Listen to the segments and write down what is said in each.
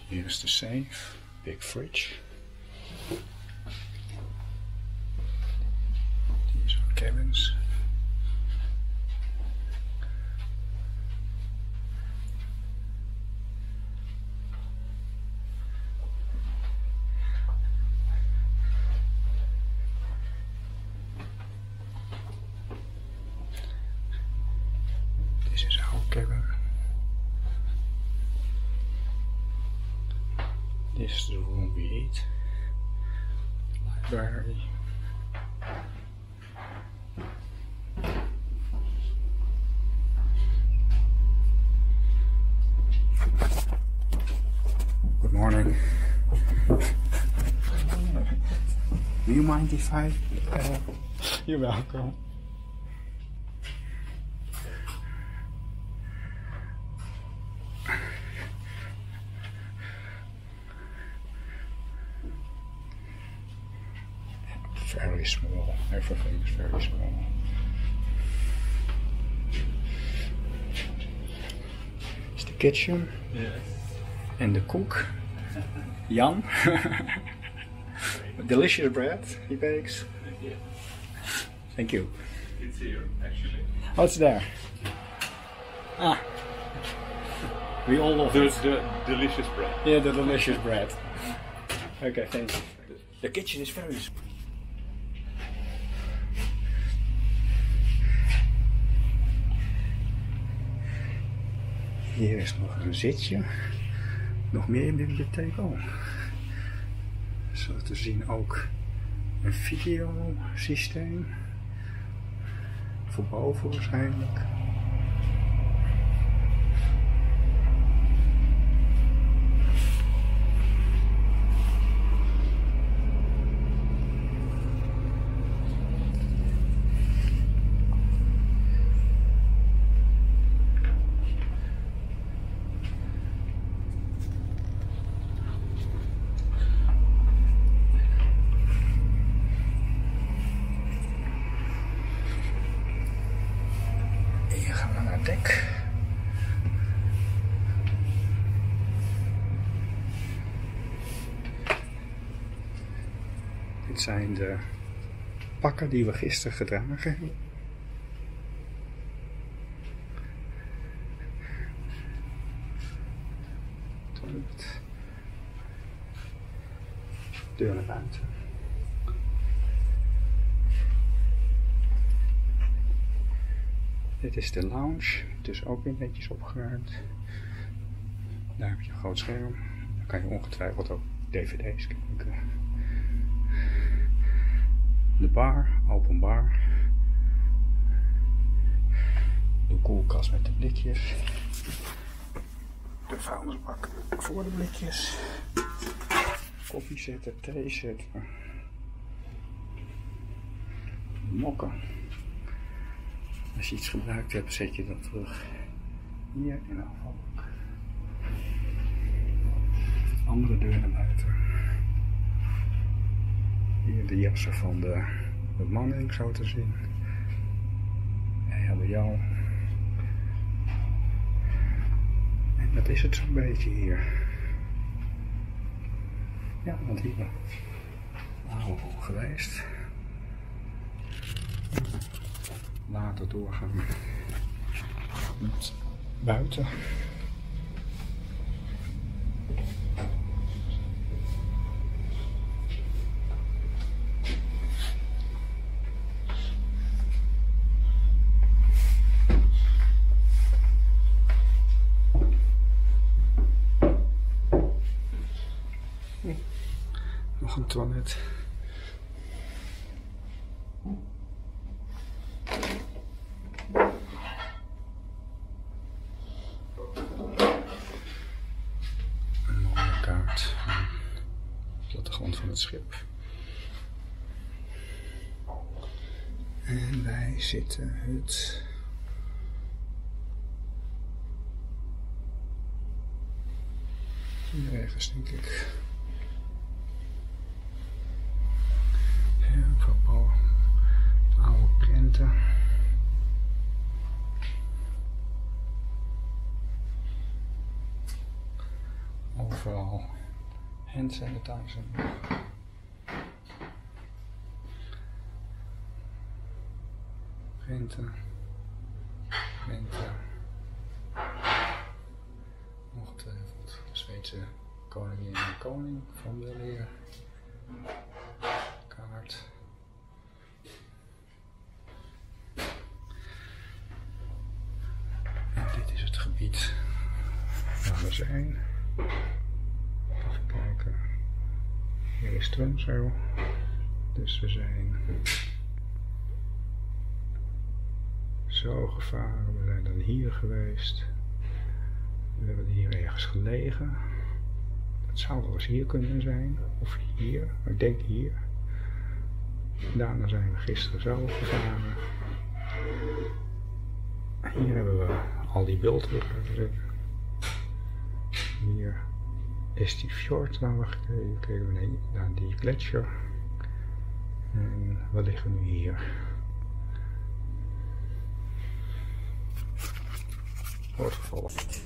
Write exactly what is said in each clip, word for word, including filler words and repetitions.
Hier is de safe, big fridge. Hier zijn cabins. This is our cabin. This is the room we eat. The library. Good morning. Do you mind if I... Uh, you're welcome. Very small. Everything is very small. It's the kitchen. Yes. And the cook, Jan. Delicious bread he bakes. Yeah. Thank you. It's here, actually. What's there? Ah. We all love There's it. the delicious bread. Yeah, the delicious bread. Okay, thank you. The kitchen is very small. Hier is nog een zitje. Nog meer in de bibliotheek ook. Zo te zien ook een videosysteem. Voor boven waarschijnlijk. Hier gaan we naar het dek. Dit zijn de pakken die we gisteren gedragen hebben. Toilet. Deur naar buiten. Dit is de lounge, dus ook weer netjes opgeruimd. Daar heb je een groot scherm. Dan kan je ongetwijfeld ook D V D's kijken. De bar, open bar. De koelkast met de blikjes. De vuilnisbak voor de blikjes. Koffie zetten, thee zetten. Mokken. Als je iets gebruikt hebt, zet je dat terug hier in de afvalbak. Andere deur naar buiten. Hier de jassen van de bemanning, zo te zien. En hebben jou. En dat is het zo'n beetje hier. Ja, want hier waren we al geweest. Later doorgaan met buiten. Nog een toilet. Een mooie kaart van de plattegrond van het schip. En wij zitten het hier ergens, denk ik. Ja, vooral oude prenten. Over overal hand sanitizer. Printen. Printen. Ongetwijfeld de Zweedse koningin en koning van weleer. Kaart. En dit is het gebied waar we zijn. Even kijken. Hier is Tromsø. Dus we zijn zo gevaren. We zijn dan hier geweest. We hebben hier ergens gelegen. Het zou wel eens hier kunnen zijn. Of hier. Maar ik denk hier. Daarna zijn we gisteren zo gevaren. Hier hebben we al die bulten. Hier is die fjord waar we gekeken hebben naar die gletsjer. En we liggen nu hier. Wordt gevolgd.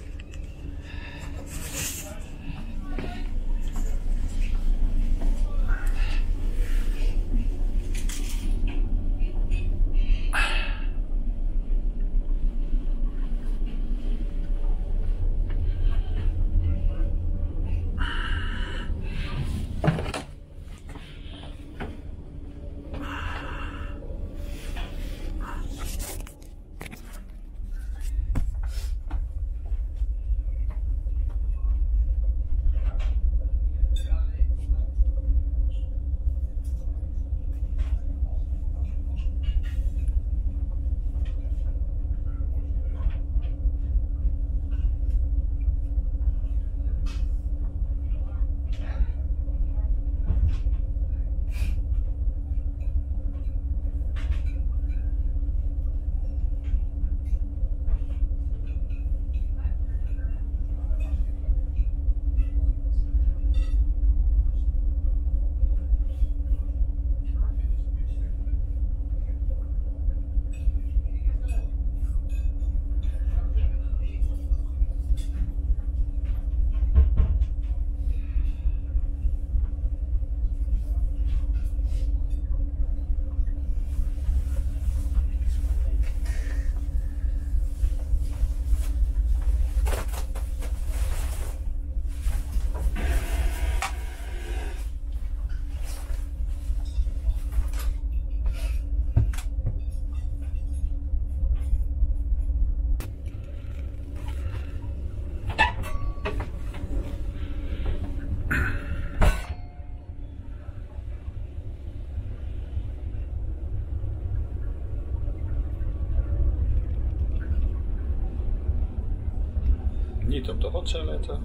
Niet op de rotzooi letten.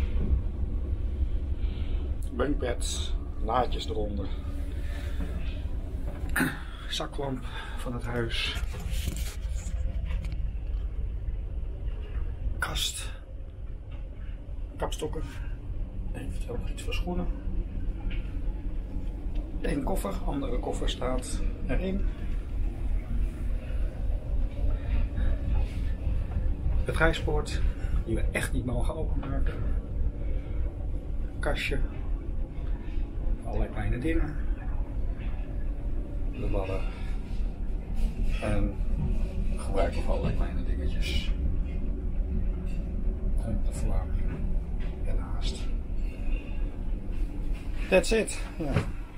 Bunkbed, laadjes eronder. Zaklamp van het huis. Kast. Kapstokken. Eventueel nog iets voor schoenen. Eén koffer, andere koffer staat erin. Het reispoort. Die we echt niet mogen openmaken. Kastje. Allerlei kleine dingen. De ballen. En gebruik of allerlei kleine dingetjes. En de verwarming. Daarnaast. That's it. Ja.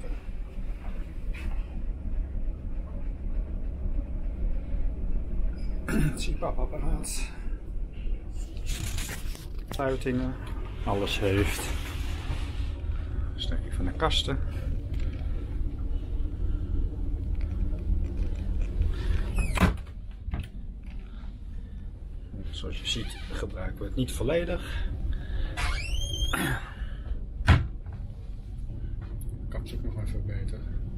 Het C PAP-apparaat. Sluitingen, alles heeft. Een stukje van de kasten. Zoals je ziet gebruiken we het niet volledig. Kan het ook nog even beter.